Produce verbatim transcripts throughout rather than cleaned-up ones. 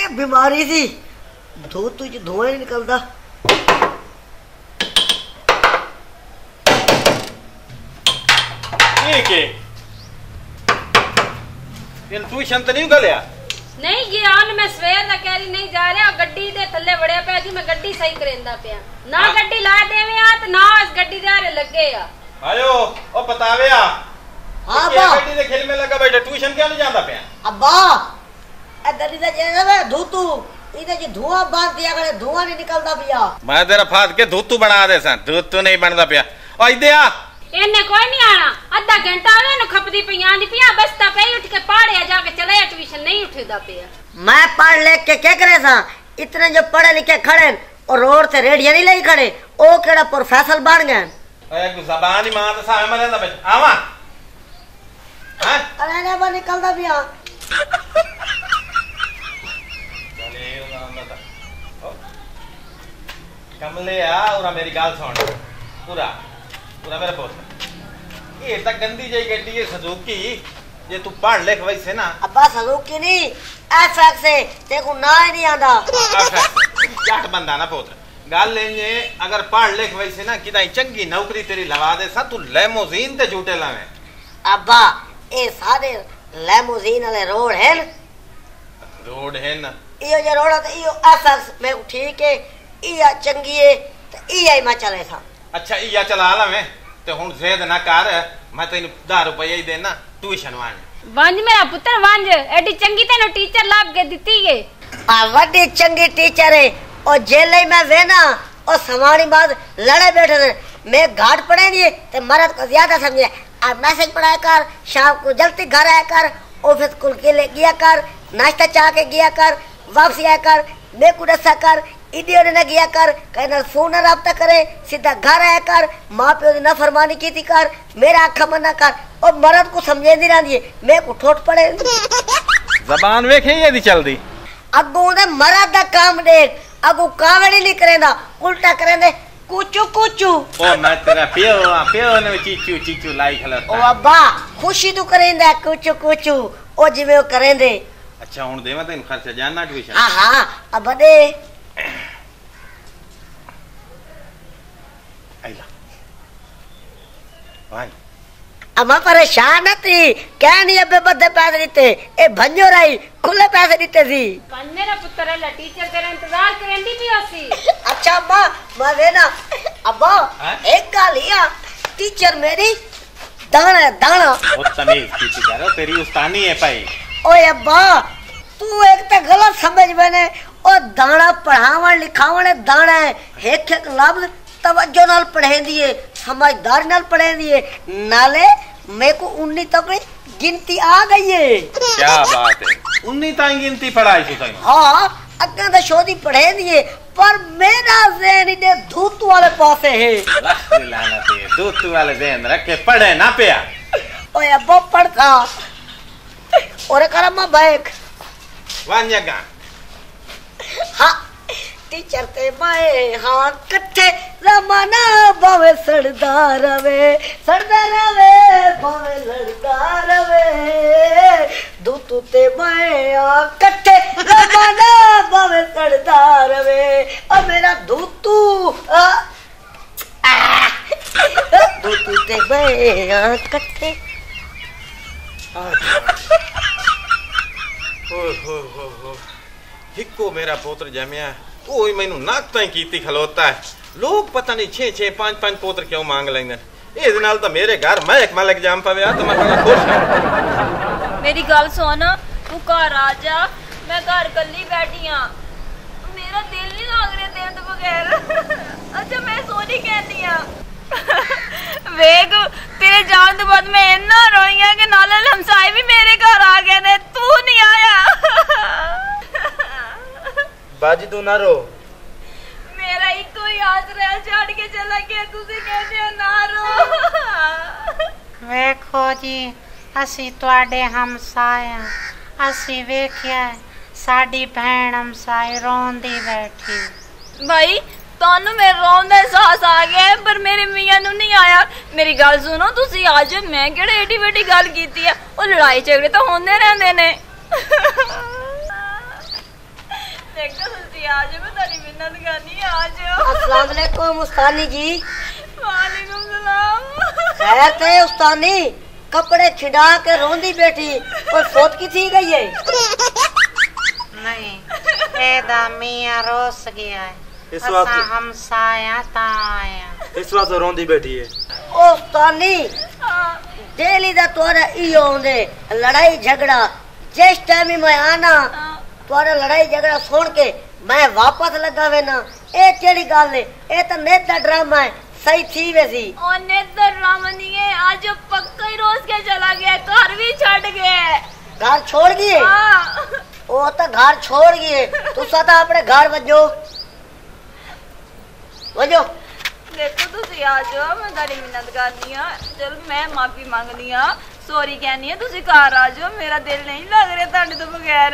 ये बीमारी सी धो तुझ धुआं नहीं निकलता। ठीक है ये ट्यूशन तो नहीं गलिया नहीं गया मैं सवेर दा कह रही नहीं जा रहा गड्डी दे थल्ले वड़िया पे जी मैं गड्डी सही करेंदा पिया ना हाँ। गड्डी ला देवे आ ते ना इस गड्डी दे आरे लगे आ आयो ओ बतावे आ हां बा गड्डी दे खेल में लगा बैठा ट्यूशन क्यों नहीं जांदा पिया अब्बा ए गड्डी दे जेवे धूतू इने जी धुआं बांध दिया करे धुआं नहीं निकलदा पिया मैं तेरा फाद के धूतू बना दे सा धूतू नहीं बनदा पिया ओ इदे आ इन्ने कोई नहीं आना आधा घंटा आवे न खपदी पिया दी पिया बसता पे उठ के पहाड़े जाके चले ट्यूशन नहीं उठदा पिया मैं पढ़ लिख के क्या करे सा इतने जो पढ़े लिखे खड़े और रोड से रेडियो नहीं लाई खड़े ओ केड़ा प्रोफेसर बन गए ए तू जबान ही मां सा मरे ना बच आवा हां अरे ने बा निकलदा पिया चले ओ कमले आ और मेरी गाल सुन पूरा पूरा मेरा पोस्ट ये तक गंदी जाई गड्डी है सुजुकी ये तू पढ़ लिख वैसे ना अब्बा सुजुकी नहीं एफएक्स से देखो ना ही नहीं आंदा जाट बंदा ना पोत्र गाल लेंगे अगर पढ़ लिख वैसे ना किदाई चंगी नौकरी तेरी लवा दे सा तू लेमोजीन ते झूठे लावे अब्बा ए सारे लेमोजीन वाले रोड है न रोड है ना इयो जे रोड है इयो एफएक्स में ठीक है इया चंगी है ते इया ही मैं चले सा अच्छा इया चला ला मैं ते हुन ज़ेद ना कर मैं तेनु दस रुपए ही देना ट्यूशन वांज वांज मेरा पुत्र वांज एडी चंगी तेनु टीचर लाभ के दिती है आ वडी चंगी टीचर है और जेले में वेना और सवारी बाद लड़े बैठे थे मैं घाट पड़े नहीं ते मरद को ज्यादा समझे आ मैसेज पढ़ाया कर शाम को जल्दी घर आया कर ऑफिस कुल के ले गया कर नाश्ता चाह के गया कर वापस आया कर मैं को दसा कर इडियो ने गया कर कहना फोन रब्ता करे सीधा घर आया कर मां पे ना फरमानी की थी कर मेरा आंखा मना कर और मरद को समझे नहीं रही मैं को ठोट पड़े जबान वेखे ये दी चल दी अगो ने मरद दा काम देख अगो कावड़ी नहीं करेंदा उल्टा करेंदे कुचू कुचू ओ मैं तेरा पियो पियो ने चीचू चीचू लाई खलता ओ अब्बा खुशी तो करेंदा कुचू कुचू ओ जिवे करेंदे अच्छा हुन देवा तैन खर्चा जानना ट्यूशन हां हां अब दे आइला भाई अम्मा परेशान थी क्या नहीं अबे बदे पैसे देते ए भंजो रही खुले पैसे देते थी कल मेरा पुत्र ला टीचर तेरा इंतजार करेंदी भी ओसी अच्छा अम्मा मैं वे ना अब्बा एक गाल हिया टीचर मेरी दाना दाना ओ तमीज की टीचर तेरी उस्तानी है भाई ओए अब्बा तू एक तो गलत समझ मैंने और दाना पढ़ावन लिखावन दाना है एक एक लफ्ज तवज्जो नाल पढ़े दिए समझदार नाल पढ़े दिए नाले मेरे को उन्नीस तक गिनती आ गई है क्या बात है उन्नीस तक गिनती पढ़ाई थी तैਨੂੰ हां अग्गे तो शोधी पढ़े दिए पर मेरा ज़हन इने धूतू वाले पासे है लानत है धूतू वाले ज़हन रख के पढ़े ना पिया ओए अब्बा पढ़ता और करम बैक वान्यागा हां टीचर ते माए हां कट्ठे जमाना बावे सरदार वे सरदार वे बावे लड़दार वे दूतू ते माए हां कट्ठे जमाना बावे सरदार वे ओ मेरा दूतू दूतू ते माए हां कट्ठे हो हो हो हो हिको मेरा पोत्र जमिया ओए मैनू नाक ताई कीती खलोता है लोग पता नहीं छे छे पांच पांच पोत्र क्यों मांग लेंगे ए नाल तो मेरे घर मैं एक मालिक जाम पावे तो मैं बड़ा खुश हूं मेरी गल सुन तू घर आ जा मैं घर कल्ली बैठी हां मेरा दिल नहीं लग रहा तेरे तो बगैर अच्छा मैं सोनी कहती हां वेग तेरे जान तो बाद मैं इतना रोई हां कि नाले हमसाए भी मेरे घर आ गए ने तू नहीं आया बाजी तू ना रो मेरा एक ही आसरा छड़ के चला गया तुसी कहते हो ना रो वेखो जी असी तुहाडे हमसाए असी वेखिया साडी भैन हमसाए रोंदी बैठी भाई तानू मेरे रोंदा एहसास आ गया पर मेरे मियां नु नहीं आया मेरी गल सुनो तुसी आज मैं केड़े एडी बड़ी गल कीती है ओ लड़ाई झगड़े तो होंदे रहंदे ने तुसी आ जाओ, मैं तेरी मिन्नत करनी है, आ जाओ। अस्सलाम वालेकुम उस्तानी जी। वालेकुम सलाम। खैर थे उस्तानी, कपड़े छिड़ा के रोंदी बैठी, कोई फोत की थी गई है? नहीं, एदा मियां रोस गया है, इस असा वक्त हम साया ता आया। इस वक्त रोंदी बैठी है। ओ उस्तानी, डेली दा तोरा इयो होंदे लड़ाई झगड़ा। जिस टाइम ही मैं आना तोरा लड़ाई झगड़ा सुन के मैं वापस लगा वे ना। ए केड़ी गल है? ए तो नेत दा ड्रामा है, सही थी वैसी। और नेत दा ड्रामा नहीं है, आज पक्का ही रोज के चला गया, घर भी छड़ गया। घर छोड़ गए? हाँ। ओ तो घर छोड़ गए, तू सदा अपने घर वजो वजो। देखो तुसी आ जाओ, मैं तेरी मिन्नत करनी है। चल मैं माफी मांगनी है, सॉरी कहनी है, तुसी घर आ जाओ, मेरा दिल नहीं लग रहा ਤੁਹਾਡੇ ਤੋਂ बगैर।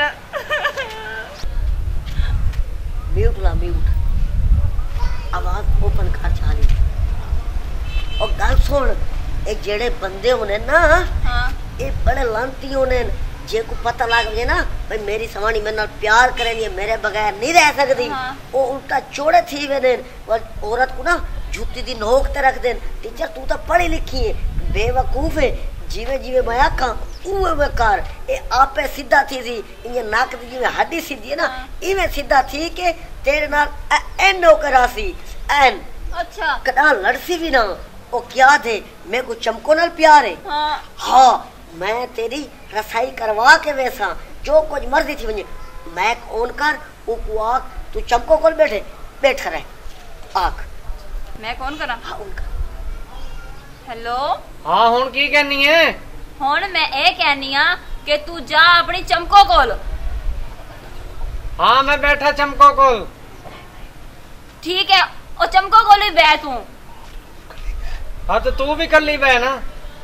म्यूट ला म्यूट, आवाज ओपन कर चाली। और गल सुन, एक जेड़े बंदे होने ना, हाँ। ये बड़े लांती होने। जे को पता लग गया ना भाई मेरी सवानी मेरे नाल प्यार करेंगी, मेरे बगैर नहीं रह सकती, हाँ। वो उल्टा चोड़े थी वे देन और औरत को ना जूती दी नोक ते रख देन। टीचर तू तो पढ़ी लिखी है, बेवकूफ है, जीवे जीवे मैं आखा उवे बेकार। ए आपे सीधा थी सी, इने नाक दी जिवे हड्डी सीधी है ना, हाँ। इवे सीधा थी के तेरे नाल एन हो करासी एन। अच्छा। कदा लड़सी भी ना। ओ क्या थे, मेरे को चमको नाल प्यार है। हाँ। हाँ, मैं तेरी रसाई करवा के वैसा जो कुछ मर्जी थी मुझे मैं ऑन कर ऊ आख। तू चमको कोल बैठे बैठ कर आख। मैं कौन करा? हाँ उनका। हेलो। हाँ हुन की कहनी है? हुन मैं ए कहनी आ कि तू जा अपनी चमको कोल। हाँ मैं बैठा चमको कोल। ठीक है, ओ चमको कोल ही बैठ तू। हाँ तो तू भी कर ली बह ना।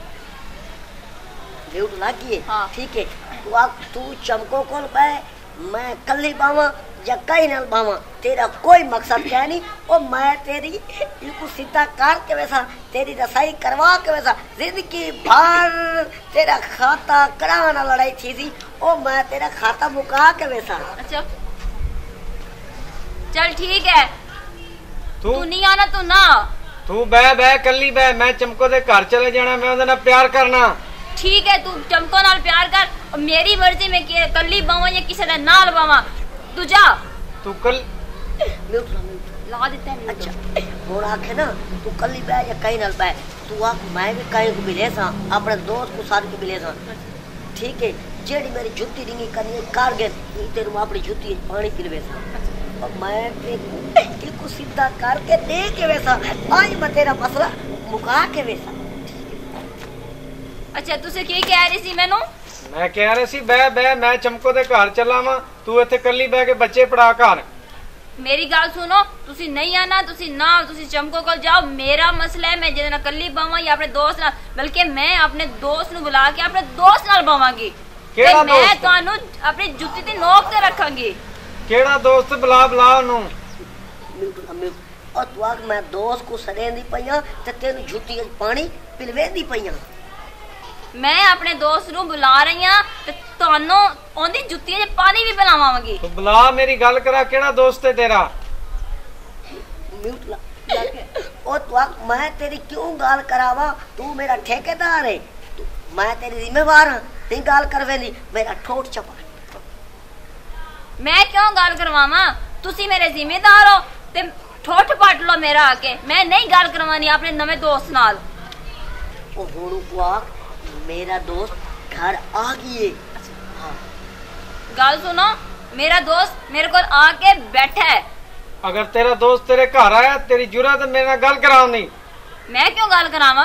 म्यूट लागी है। हाँ। ठीक है, तू आ तू चमको कोल पे, मैं कल्ली बावा या कई नाल बावा, तेरा कोई मकसद क्या नहीं। और मैं तेरी बिल्कुल सीधा कर के वैसा तेरी रसाई करवा के वैसा जिंदगी भर तेरा खाता कराना लड़ाई थी थी और मैं तेरा खाता मुका के वैसा। अच्छा चल ठीक है, तू तू नहीं आना तू ना। तू बह बह कल्ली बह, मैं चमको दे घर चले जाना, मैं ਉਹਦੇ ਨਾਲ प्यार करना। ठीक है, तू चमको नाल प्यार कर और मेरी मर्जी में कि कल्ली बावा या किसी दे नाल बावा, तू जा। तू कल म्यूट ला म्यूट ला देते हैं। अच्छा हुन आखे ना तू कल्ली बह या कहीं नाल बह, तू आख मैं भी कहीं को मिले सा, अपने दोस्त को साथ को मिले सा। ठीक है, जेड़ी मेरी जुत्ती रिंगी करनी कर गए तेरे मैं अपनी जुत्ती पानी पिलवे सा और मैं तेरे को सीधा करके दे के वैसा आज मैं तेरा मसला मुका के वैसा। अच्छा तुसे की कह रही सी मैनू? मैं कह रहा सी बह बह, मैं चमको दे घर चला वा, तू इत्थे कल्ली बह के बच्चे पढ़ा घर। मेरी गल सुनो, तुसी नहीं आना, तुसी ना तुसी चमको कोल जाओ। मेरा मसला है मैं जिदे नाल कल्ली बावां या अपने दोस्त नाल, बल्कि मैं अपने दोस्त नु बुला के अपने दोस्त नाल बावांगी ते मैं तानू अपनी जुत्ती दी नोक ते रखांगी। केड़ा दोस्त? बुला बुला ओनू। और तू आख मैं दोस्त को सरेंदी पईया ते तेनु जुत्ती च पानी पिलवेंदी पईया। मैं अपने दोस्त नु बुला रही हां ते तानू ओंदी जुत्ती च पानी भी पिलावांगी। तू बुला, मेरी गल करा, केड़ा दोस्त है तेरा? म्यूट ला ओ तू आख मैं तेरी क्यों गाल करावा, तू मेरा ठेकेदार है, तू मैं तेरी जिम्मेवार हां, नहीं गाल करवेंदी मेरा ठोट चपा। मैं क्यों गाल करवावा, तुसी मेरे जिम्मेदार हो ते ठोठ पट लो मेरा आके। मैं नहीं गाल करवानी अपने नवे दोस्त नाल। ओ हुण तू आख मेरा दोस्त घर आ गई है। हाँ। गल सुनो, मेरा दोस्त मेरे को आके बैठा है। अगर तेरा दोस्त तेरे घर आया तेरी जुर्रत मेरे नाल गल कराउंदी। मैं क्यों गल करावा?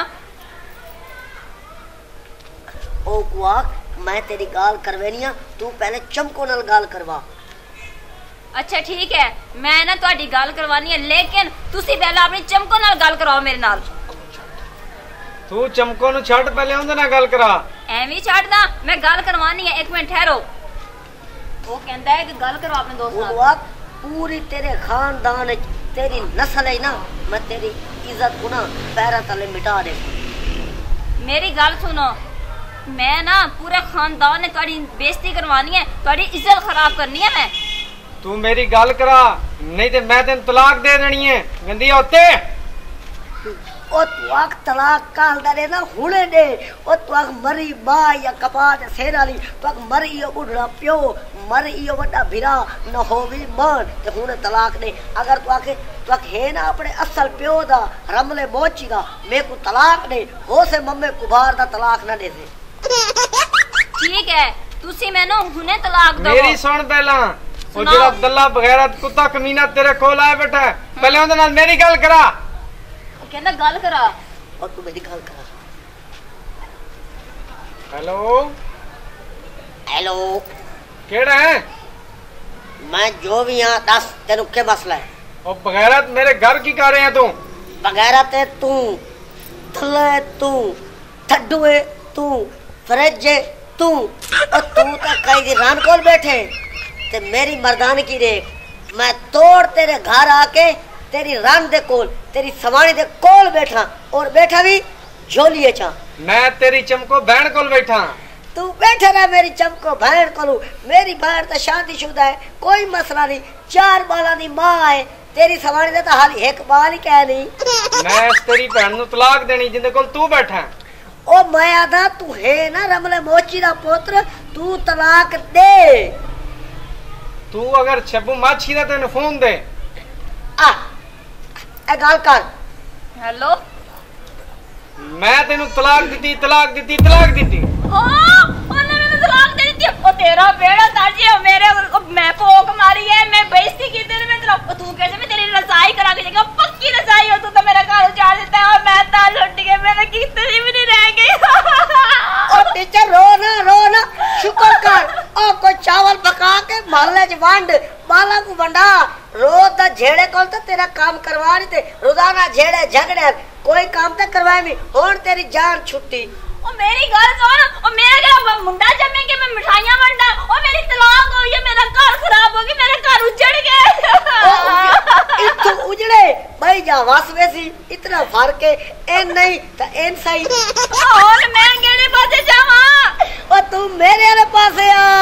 ओ कुआक मैं तेरी गाल करवेनी, तू पहले चमको नाल गाल करवा। अच्छा ठीक है, मैं ना ਤੁਹਾਡੀ ਗੱਲ करवानी है, लेकिन तुसी पहले अपनी चमको नाल गल कराओ मेरे नाल। तू चमको नु छੱਡ, पहले ਉਹਦੇ ਨਾਲ ਗੱਲ करा। ਐਵੇਂ ਛੱਡਦਾ, मैं गल करवानी है। एक मिनट ठहरो। वो कहता है कि गल करो अपने दोस्त नाल। कुआक पूरी तेरे खानदान तेरी नस्ल है ना, मैं तेरी इज्जत को ना पैरा तले मिटा दे। मेरी गल सुनो, मैं ना पूरे खानदान ने ਤੁਹਾਡੀ बेइज्जती करवानी है, ਤੁਹਾਡੀ इज्जत खराब करनी है मैं। तू मेरी गल करा नहीं ते मैं तेन तलाक दे देनी है गंदी औते ओ तुआक तलाक काल दे ना हुणे दे ओ तुआक मरी मां या कपा दे सेर वाली तुआक मरी यो बुढ़ा प्यो मरी यो वड्डा भिरा न होवी मान ते हुणे तलाक दे अगर तुआक तुआक है ना अपने असल प्यो दा रमले मोची दा मैं को तलाक दे हो से मम्मे कुबार दा तलाक ना दे दे ठीक है तुसी मैनू हुणे तलाक दो मेरी सुन पहला ओ जेड़ा दल्ला बगैरत कुत्ता कमीना तेरे कोल आए बैठा पहले ओदे नाल मेरी गल करा कहना गल करा और तू मेरी गल करा हेलो हेलो केड़ा है मैं जो भी यहाँ दस तेन के मसला है ओ बगैरत मेरे घर की कर रहे हैं तू बगैरत है तू थले तू ठड्डू है तू फ्रिज है तू और तू तो कई दी रान कोल बैठे ते मेरी मर्दान की देख मैं तोड़ तेरे घर आके तेरी रान दे कोल तेरी सवाणी दे कोल बैठा और बैठा भी झोलिए चा मैं तेरी चमको बहन कोल बैठा तू बैठा रहा मेरी चमको बहन कोलू मेरी बहन तो शादीशुदा है कोई मसला नहीं चार बाला दी मां है तेरी सवाणी दे तो हाल एक बाल ही कह नहीं मैं तेरी बहन नु तलाक देनी जिंदे कोल तू बैठा ओ मैं आदा तू है ना रमले मोची दा पुत्र तू तलाक दे तू अगर छब्बू माछी दा तेन फोन दे आ ए गाल कर हेलो मैं तेनू तलाक दिती तलाक दिती तलाक दिती ओ ओने मैंने तलाक दे दी ओ तेरा बेड़ा ताजी है मेरे मैं पोक मारी है मैं बेइज्जती की तेरे में तलाक तू कैसे मैं तेरी रजाई करा के जगह पक्की रजाई हो तू तो मेरा घर उजाड़ देता है और मैं ताल लुट के मैंने कितनी भी नहीं रह गई ओ टीचर रो ना रो ना शुक्र कर ओ कोई चावल पका के मोहल्ले च वंड बाला को वंडा रोज दा झेड़े कोल तो तेरा काम करवा नहीं थे रोजाना झेड़े झगड़े कोई काम तो करवाए नहीं हुन तेरी जान छुट्टी ओ मेरी गल सुन ओ मेरा क्या मुंडा जमे के मैं मिठाइयां वंडा ओ मेरी तलाक हुई है मेरा घर खराब हो गया मेरा घर उजड़ गया इतु उजड़े भाई जा वास वैसी इतना फर्क है एन नहीं तो एन सही और मैं केड़े पासे जावां ओ तू मेरे वाले पासे आ